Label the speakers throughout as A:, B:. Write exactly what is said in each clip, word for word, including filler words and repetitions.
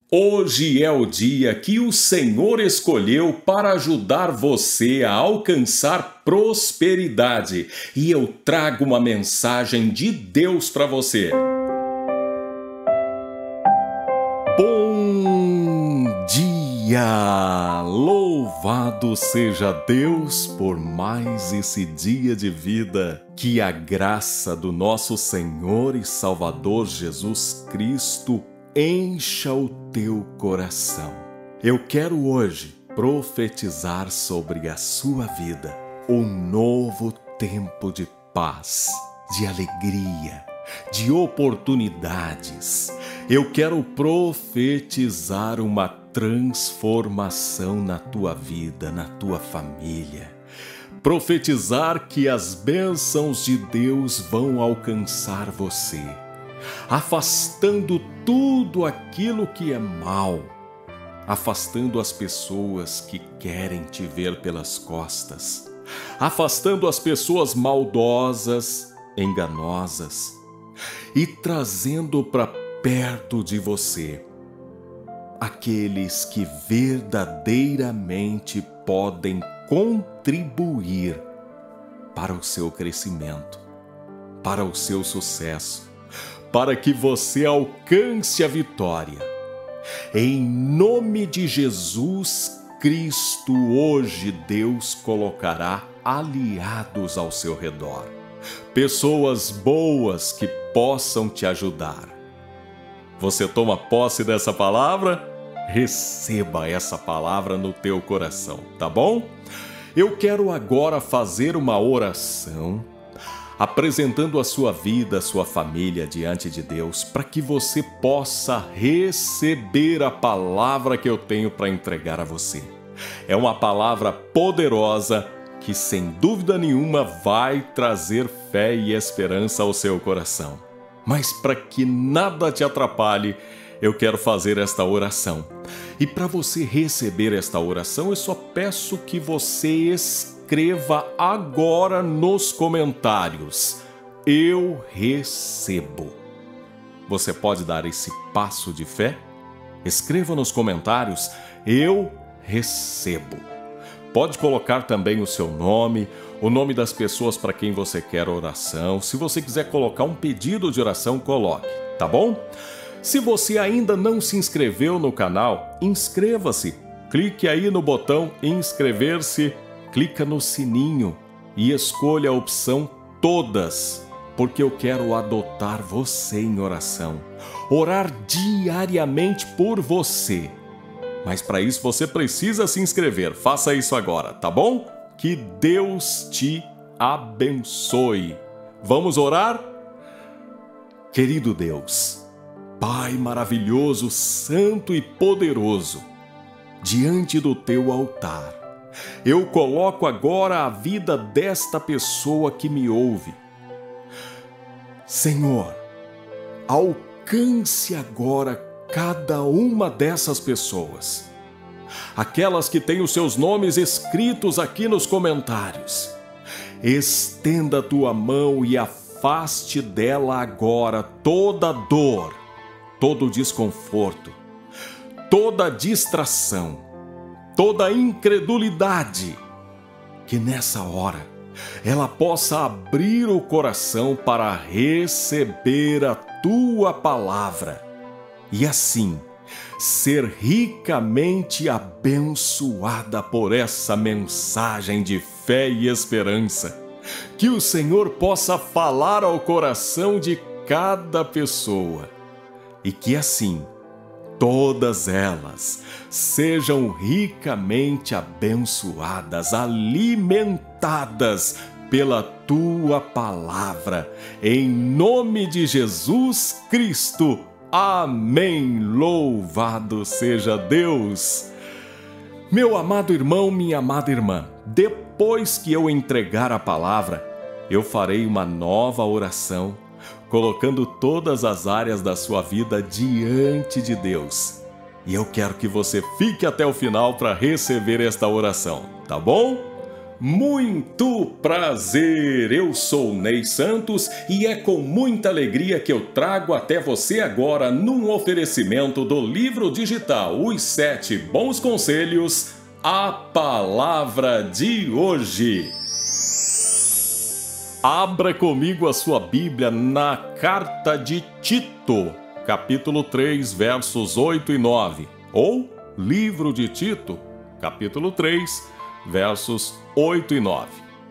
A: Hoje é o dia que o Senhor escolheu para ajudar você a alcançar prosperidade, e eu trago uma mensagem de Deus para você. Bom dia! Louvado seja Deus por mais esse dia de vida. Que a graça do nosso Senhor e Salvador Jesus Cristo encha o teu coração. Eu quero hoje profetizar sobre a sua vida um novo tempo de paz, de alegria, de oportunidades. Eu quero profetizar uma transformação na tua vida, na tua família. Profetizar que as bênçãos de Deus vão alcançar você, afastando tudo aquilo que é mal, afastando as pessoas que querem te ver pelas costas, afastando as pessoas maldosas, enganosas, e trazendo para perto de você aqueles que verdadeiramente podem contribuir para o seu crescimento, para o seu sucesso, para que você alcance a vitória. Em nome de Jesus Cristo, hoje Deus colocará aliados ao seu redor, pessoas boas que possam te ajudar. Você toma posse dessa palavra? Receba essa palavra no teu coração, tá bom? Eu quero agora fazer uma oração apresentando a sua vida, a sua família diante de Deus, para que você possa receber a palavra que eu tenho para entregar a você. É uma palavra poderosa que, sem dúvida nenhuma, vai trazer fé e esperança ao seu coração. Mas para que nada te atrapalhe, eu quero fazer esta oração. E para você receber esta oração, eu só peço que você escreva agora nos comentários: eu recebo. Você pode dar esse passo de fé? Escreva nos comentários: eu recebo. Pode colocar também o seu nome, o nome das pessoas para quem você quer oração. Se você quiser colocar um pedido de oração, coloque, tá bom? Se você ainda não se inscreveu no canal, inscreva-se. Clique aí no botão inscrever-se, clica no sininho e escolha a opção todas, porque eu quero adotar você em oração, orar diariamente por você. Mas para isso você precisa se inscrever. Faça isso agora, tá bom? Que Deus te abençoe. Vamos orar? Querido Deus, Pai maravilhoso, santo e poderoso, diante do teu altar, eu coloco agora a vida desta pessoa que me ouve. Senhor, alcance agora cada uma dessas pessoas, aquelas que têm os seus nomes escritos aqui nos comentários. Estenda a tua mão e afaste dela agora toda dor, todo desconforto, toda distração, toda incredulidade, que nessa hora ela possa abrir o coração para receber a tua palavra e assim ser ricamente abençoada por essa mensagem de fé e esperança. Que o Senhor possa falar ao coração de cada pessoa e que assim todas elas sejam ricamente abençoadas, alimentadas pela tua palavra, em nome de Jesus Cristo. Amém. Louvado seja Deus. Meu amado irmão, minha amada irmã, depois que eu entregar a palavra, eu farei uma nova oração, colocando todas as áreas da sua vida diante de Deus. E eu quero que você fique até o final para receber esta oração, tá bom? Muito prazer! Eu sou Ney Santos e é com muita alegria que eu trago até você agora, num oferecimento do livro digital Os Sete Bons Conselhos, a palavra de hoje. Abra comigo a sua Bíblia na carta de Tito, capítulo três, versos oito e nove, ou livro de Tito, capítulo três, versos oito e nove.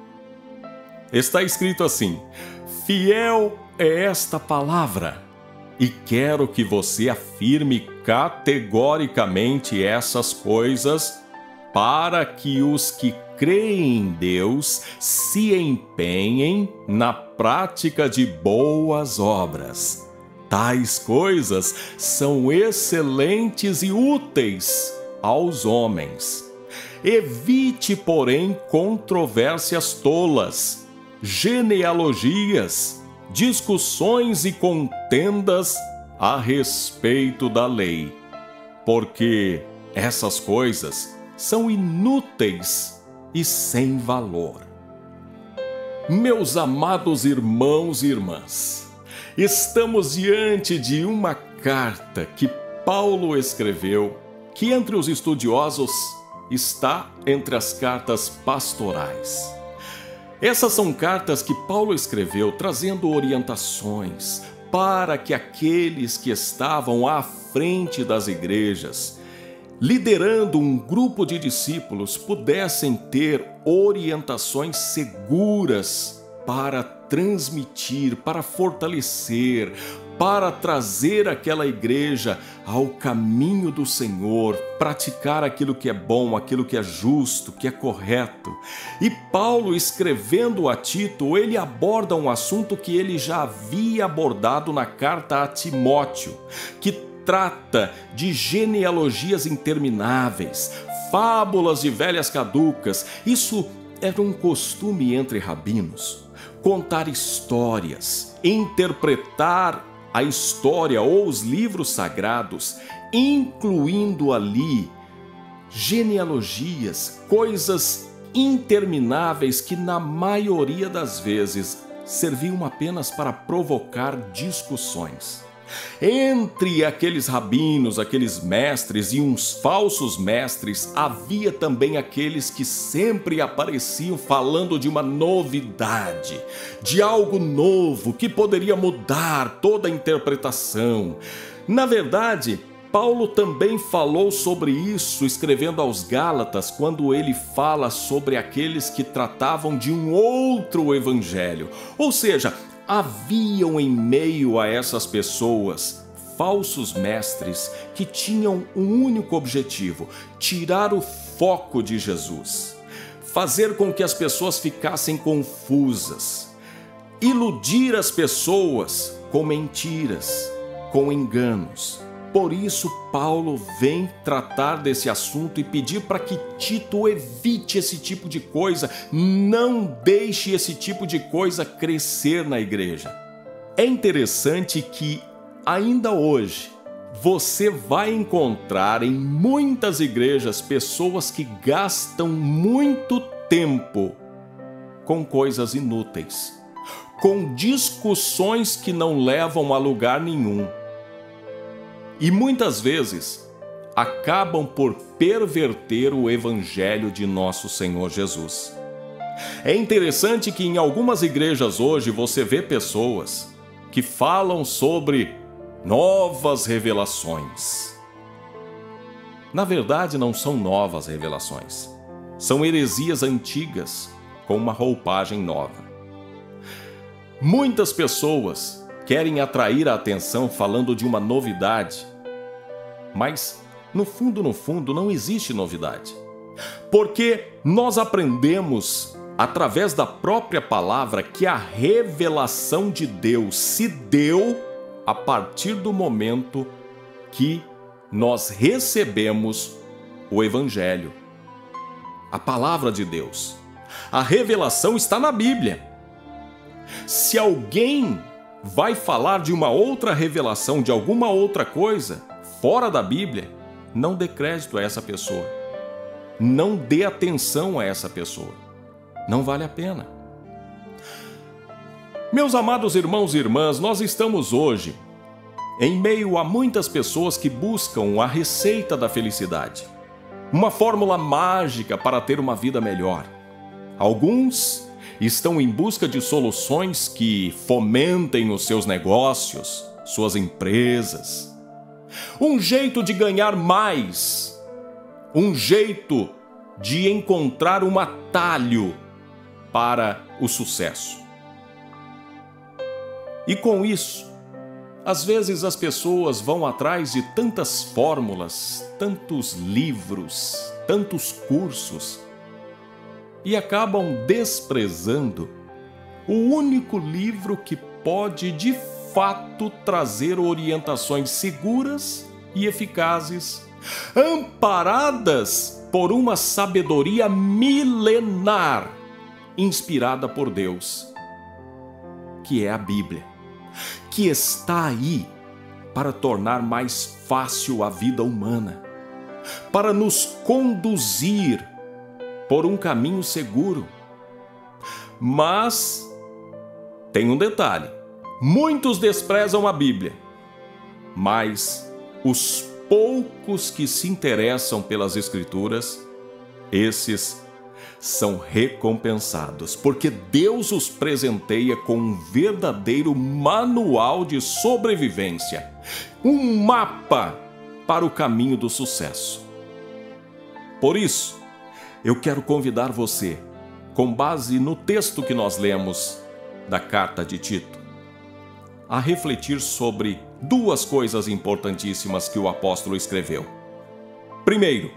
A: Está escrito assim: fiel é esta palavra, e quero que você afirme categoricamente essas coisas, para que os que creem em Deus se empenhem na prática de boas obras. Tais coisas são excelentes e úteis aos homens. Evite, porém, controvérsias tolas, genealogias, discussões e contendas a respeito da lei, porque essas coisas são inúteis e sem valor. Meus amados irmãos e irmãs, estamos diante de uma carta que Paulo escreveu, que entre os estudiosos está entre as cartas pastorais. Essas são cartas que Paulo escreveu trazendo orientações para que aqueles que estavam à frente das igrejas, liderando um grupo de discípulos, pudessem ter orientações seguras para transmitir, para fortalecer, para trazer aquela igreja ao caminho do Senhor, praticar aquilo que é bom, aquilo que é justo, que é correto. E Paulo, escrevendo a Tito, ele aborda um assunto que ele já havia abordado na carta a Timóteo, que trata de genealogias intermináveis, fábulas de velhas caducas. Isso era um costume entre rabinos, contar histórias, interpretar a história ou os livros sagrados, incluindo ali genealogias, coisas intermináveis que na maioria das vezes serviam apenas para provocar discussões. Entre aqueles rabinos, aqueles mestres e uns falsos mestres, havia também aqueles que sempre apareciam falando de uma novidade, de algo novo que poderia mudar toda a interpretação. Na verdade, Paulo também falou sobre isso, escrevendo aos Gálatas, quando ele fala sobre aqueles que tratavam de um outro evangelho. Ou seja, haviam em meio a essas pessoas falsos mestres que tinham um único objetivo: tirar o foco de Jesus, fazer com que as pessoas ficassem confusas, iludir as pessoas com mentiras, com enganos. Por isso, Paulo vem tratar desse assunto e pedir para que Tito evite esse tipo de coisa, não deixe esse tipo de coisa crescer na igreja. É interessante que, ainda hoje, você vai encontrar em muitas igrejas pessoas que gastam muito tempo com coisas inúteis, com discussões que não levam a lugar nenhum. E muitas vezes acabam por perverter o evangelho de nosso Senhor Jesus. É interessante que em algumas igrejas hoje você vê pessoas que falam sobre novas revelações. Na verdade, não são novas revelações. São heresias antigas com uma roupagem nova. Muitas pessoas querem atrair a atenção falando de uma novidade, mas no fundo, no fundo, não existe novidade. Porque nós aprendemos através da própria palavra que a revelação de Deus se deu a partir do momento que nós recebemos o Evangelho, a palavra de Deus. A revelação está na Bíblia. Se alguém vai falar de uma outra revelação, de alguma outra coisa fora da Bíblia, não dê crédito a essa pessoa. Não dê atenção a essa pessoa. Não vale a pena. Meus amados irmãos e irmãs, nós estamos hoje em meio a muitas pessoas que buscam a receita da felicidade, uma fórmula mágica para ter uma vida melhor. Alguns estão em busca de soluções que fomentem os seus negócios, suas empresas, um jeito de ganhar mais, um jeito de encontrar um atalho para o sucesso. E com isso, às vezes as pessoas vão atrás de tantas fórmulas, tantos livros, tantos cursos e acabam desprezando o único livro que pode de fato trazer orientações seguras e eficazes, amparadas por uma sabedoria milenar, inspirada por Deus, que é a Bíblia, que está aí para tornar mais fácil a vida humana, para nos conduzir por um caminho seguro. Mas tem um detalhe: muitos desprezam a Bíblia, mas os poucos que se interessam pelas Escrituras, esses são recompensados, porque Deus os presenteia com um verdadeiro manual de sobrevivência, um mapa para o caminho do sucesso. Por isso, eu quero convidar você, com base no texto que nós lemos da carta de Tito, a refletir sobre duas coisas importantíssimas que o apóstolo escreveu. Primeiro,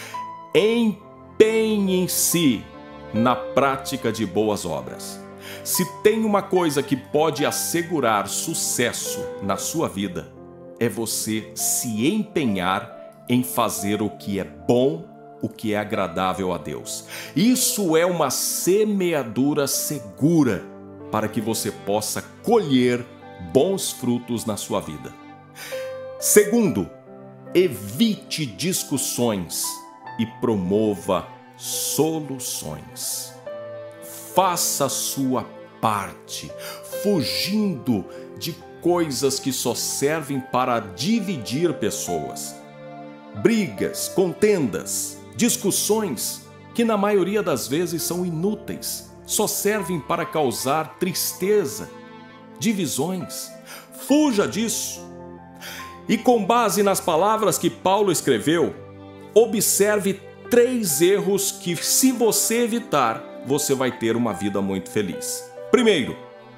A: empenhem-se na prática de boas obras. Se tem uma coisa que pode assegurar sucesso na sua vida, é você se empenhar em fazer o que é bom, o que é agradável a Deus. Isso é uma semeadura segura para que você possa colher bons frutos na sua vida. Segundo, evite discussões e promova soluções. Faça a sua parte, fugindo de coisas que só servem para dividir pessoas. Brigas, contendas, discussões que na maioria das vezes são inúteis, só servem para causar tristeza, divisões. Fuja disso. E com base nas palavras que Paulo escreveu, observe três erros que, se você evitar, você vai ter uma vida muito feliz. Primeiro,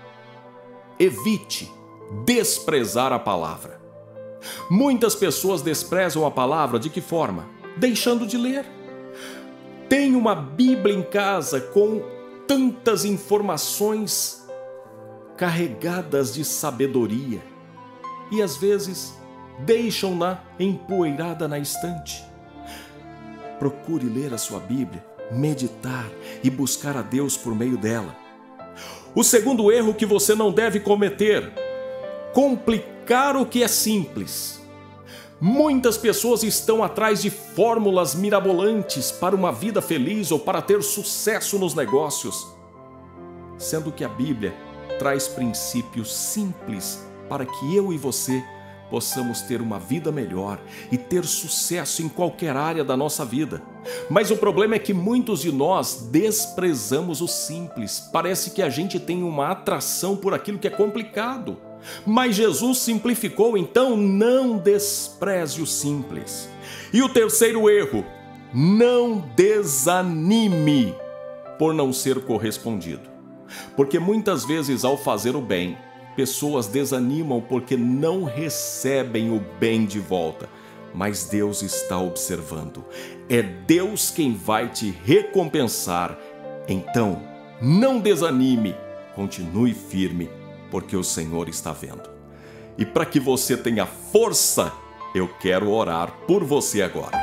A: evite desprezar a palavra. Muitas pessoas desprezam a palavra de que forma? Deixando de ler. Tem uma Bíblia em casa com tantas informações carregadas de sabedoria e às vezes deixam-na empoeirada na estante. Procure ler a sua Bíblia, meditar e buscar a Deus por meio dela. O segundo erro que você não deve cometer: complicar o que é simples. Muitas pessoas estão atrás de fórmulas mirabolantes para uma vida feliz ou para ter sucesso nos negócios, sendo que a Bíblia traz princípios simples para que eu e você possamos ter uma vida melhor e ter sucesso em qualquer área da nossa vida. Mas o problema é que muitos de nós desprezamos o simples. Parece que a gente tem uma atração por aquilo que é complicado. Mas Jesus simplificou, então não despreze o simples. E o terceiro erro: não desanime por não ser correspondido. Porque muitas vezes, ao fazer o bem, pessoas desanimam porque não recebem o bem de volta. Mas Deus está observando. É Deus quem vai te recompensar. Então, não desanime, continue firme, porque o Senhor está vendo. E para que você tenha força, eu quero orar por você agora.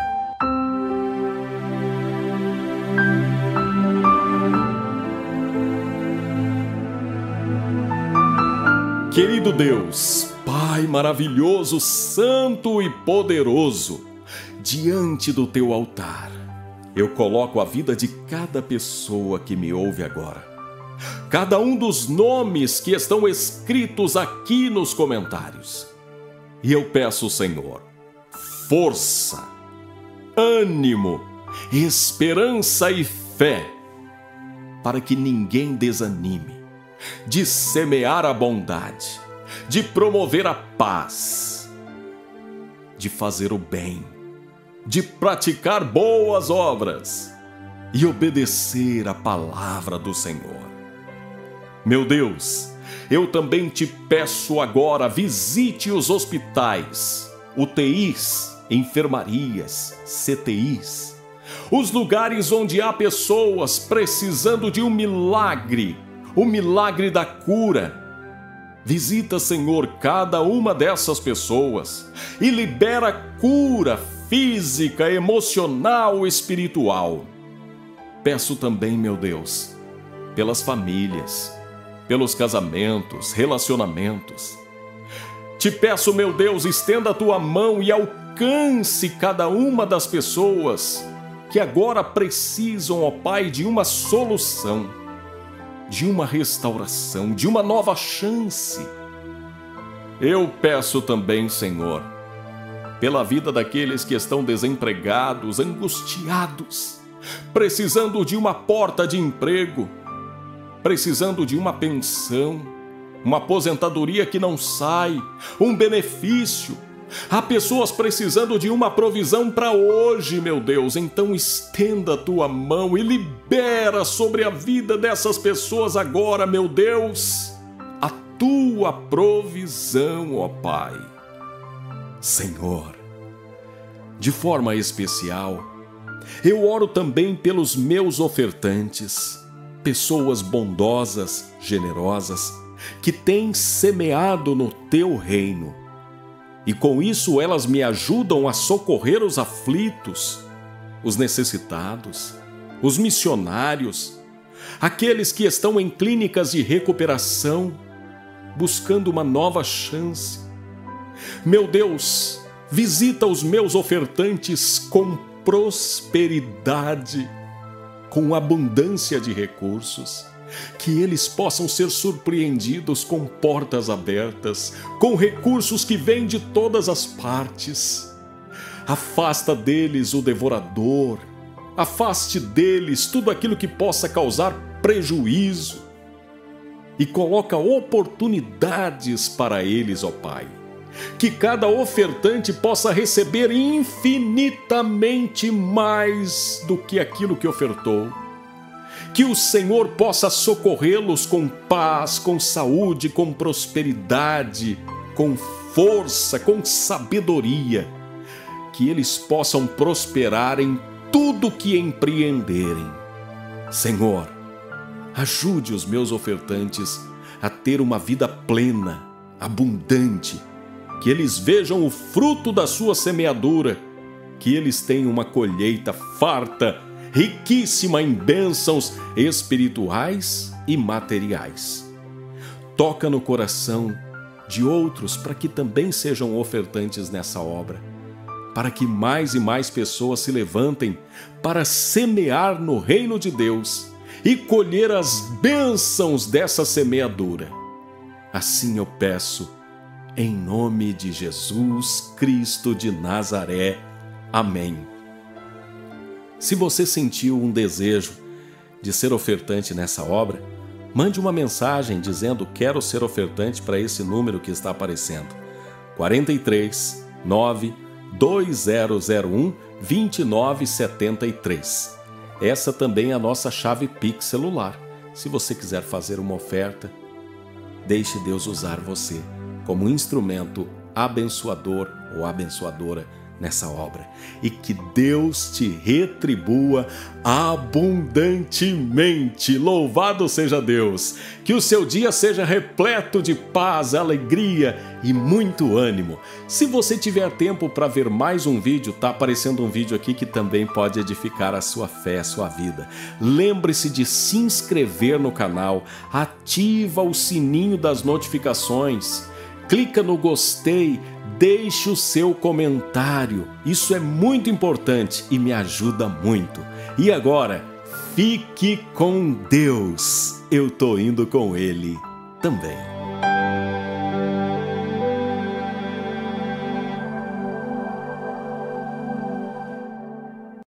A: Querido Deus, Pai maravilhoso, santo e poderoso, diante do teu altar, eu coloco a vida de cada pessoa que me ouve agora, cada um dos nomes que estão escritos aqui nos comentários. E eu peço, Senhor, força, ânimo, esperança e fé, para que ninguém desanime de semear a bondade, de promover a paz, de fazer o bem, de praticar boas obras e obedecer a palavra do Senhor. Meu Deus, eu também te peço agora, visite os hospitais, U T Is, enfermarias, C T Is, os lugares onde há pessoas precisando de um milagre, o milagre da cura. Visita, Senhor, cada uma dessas pessoas e libera cura física, emocional, espiritual. Peço também, meu Deus, pelas famílias, pelos casamentos, relacionamentos. Te peço, meu Deus, estenda a tua mão e alcance cada uma das pessoas que agora precisam, ó Pai, de uma solução, de uma restauração, de uma nova chance. Eu peço também, Senhor, pela vida daqueles que estão desempregados, angustiados, precisando de uma porta de emprego, precisando de uma pensão, uma aposentadoria que não sai, um benefício. Há pessoas precisando de uma provisão para hoje, meu Deus. Então estenda a tua mão e libera sobre a vida dessas pessoas agora, meu Deus, a tua provisão, ó Pai. Senhor, de forma especial, eu oro também pelos meus ofertantes, pessoas bondosas, generosas, que têm semeado no teu reino. E com isso elas me ajudam a socorrer os aflitos, os necessitados, os missionários, aqueles que estão em clínicas de recuperação, buscando uma nova chance. Meu Deus, visita os meus ofertantes com prosperidade, com abundância de recursos, que eles possam ser surpreendidos com portas abertas, com recursos que vêm de todas as partes. Afasta deles o devorador, afaste deles tudo aquilo que possa causar prejuízo e coloca oportunidades para eles, ó Pai. Que cada ofertante possa receber infinitamente mais do que aquilo que ofertou. Que o Senhor possa socorrê-los com paz, com saúde, com prosperidade, com força, com sabedoria. Que eles possam prosperar em tudo que empreenderem. Senhor, ajude os meus ofertantes a ter uma vida plena, abundante. Que eles vejam o fruto da sua semeadura. Que eles tenham uma colheita farta, riquíssima em bênçãos espirituais e materiais. Toca no coração de outros para que também sejam ofertantes nessa obra, para que mais e mais pessoas se levantem para semear no reino de Deus e colher as bênçãos dessa semeadura. Assim eu peço, em nome de Jesus Cristo de Nazaré. Amém. Se você sentiu um desejo de ser ofertante nessa obra, mande uma mensagem dizendo quero ser ofertante para esse número que está aparecendo. quarenta e três, nove, dois zero zero um, dois nove sete três. Essa também é a nossa chave Pix celular. Se você quiser fazer uma oferta, deixe Deus usar você como instrumento abençoador ou abençoadora nessa obra, e que Deus te retribua abundantemente. Louvado seja Deus! Que o seu dia seja repleto de paz, alegria e muito ânimo. Se você tiver tempo para ver mais um vídeo, tá aparecendo um vídeo aqui que também pode edificar a sua fé, a sua vida. Lembre-se de se inscrever no canal, ativa o sininho das notificações, clica no gostei, Deixe o seu comentário, isso é muito importante e me ajuda muito. E agora, fique com Deus, eu tô indo com Ele também.